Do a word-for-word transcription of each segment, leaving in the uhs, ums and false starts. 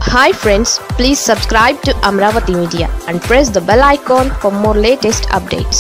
Hi friends, please subscribe to Amravati Media and press the bell icon for more latest updates.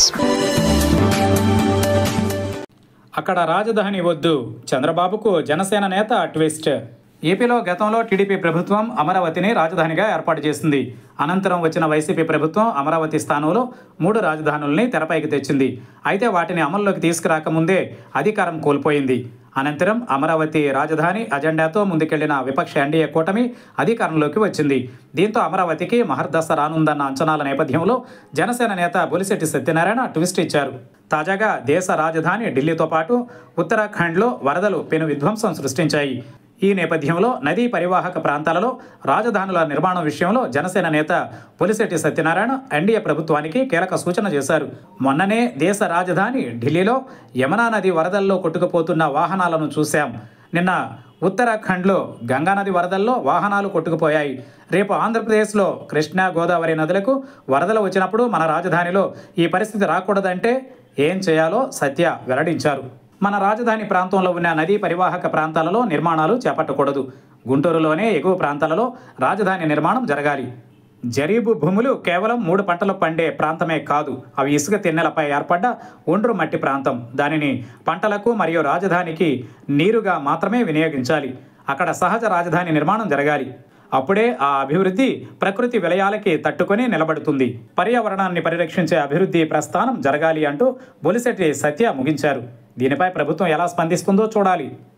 అక్కడ రాజధాని వద్దు, చంద్రబాబుకు జనసేన నేత twist. ఏపీలో గతంలో టీడీపీ ప్రభుత్వం అమరావతిని రాజధానిగా ఏర్పాటు చేసింది. అనంతరం వచ్చిన వైసీపీ ప్రభుత్వం అమరావతి స్థానంలో మూడు రాజధానుల్ని తెరపైకి తెచ్చింది. అయితే వాటిని అమల్లోకి తీసుకురాకముందే అధికారం కోల్పోయింది. అనంతరం అమరావతి రాజధాని అజెండాతో ముందుకెళ్లిన విపక్ష ఎన్డీఏ కూటమి అధికారంలోకి వచ్చింది. దీంతో అమరావతికి మహర్దశ రానుందన్న అంచనాల నేపథ్యంలో జనసేన నేత బొలిశెట్టి సత్యనారాయణ ట్విస్ట్ ఇచ్చారు. తాజాగా దేశ రాజధాని ఢిల్లీతో పాటు ఉత్తరాఖండ్లో వరదలు పెను విధ్వంసం సృష్టించాయి. ఈ నేపథ్యంలో నదీ పరివాహక ప్రాంతాలలో రాజధానుల నిర్మాణం విషయంలో జనసేన నేత బొలిశెట్టి సత్యనారాయణ ఎన్డీఏ ప్రభుత్వానికి కీలక సూచన చేశారు. మొన్ననే దేశ రాజధాని ఢిల్లీలో యమునా నది వరదల్లో కొట్టుకుపోతున్న వాహనాలను చూశాం. నిన్న ఉత్తరాఖండ్లో గంగానది వరదల్లో వాహనాలు కొట్టుకుపోయాయి. రేపు ఆంధ్రప్రదేశ్లో కృష్ణా గోదావరి నదులకు వరదలు వచ్చినప్పుడు మన రాజధానిలో ఈ పరిస్థితి రాకూడదంటే ఏం చేయాలో సత్య వెల్లడించారు. మన రాజధాని ప్రాంతంలో ఉన్న నదీ పరివాహక ప్రాంతాలలో నిర్మాణాలు చేపట్టకూడదు. గుంటూరులోనే ఎగువ ప్రాంతాలలో రాజధాని నిర్మాణం జరగాలి. జరీబు భూములు కేవలం మూడు పంటలు పండే ప్రాంతమే కాదు, అవి ఇసుక తిన్నెలపై ఏర్పడ్డ ఒండ్రు మట్టి ప్రాంతం. దానిని పంటలకు మరియు రాజధానికి నీరుగా మాత్రమే వినియోగించాలి. అక్కడ సహజ రాజధాని నిర్మాణం జరగాలి. అప్పుడే ఆ అభివృద్ధి ప్రకృతి విలయాలకి తట్టుకొని నిలబడుతుంది. పర్యావరణాన్ని పరిరక్షించే అభివృద్ధి ప్రస్థానం జరగాలి అంటూ బొలిశెట్టి సత్య ముగించారు. దీనిపై ప్రభుత్వం ఎలా స్పందిస్తుందో చూడాలి.